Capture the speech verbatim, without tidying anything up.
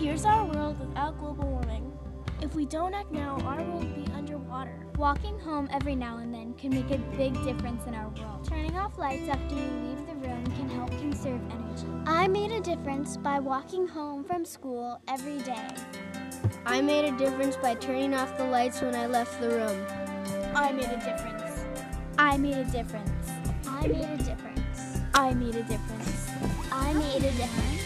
Here's our world without global warming. If we don't act now, our world will be underwater. Walking home every now and then can make a big difference in our world. Turning off lights after you leave the room can help conserve energy. I made a difference by walking home from school every day. I made a difference by turning off the lights when I left the room. I made a difference. I made a difference. I made a difference. I made a difference. I made a difference.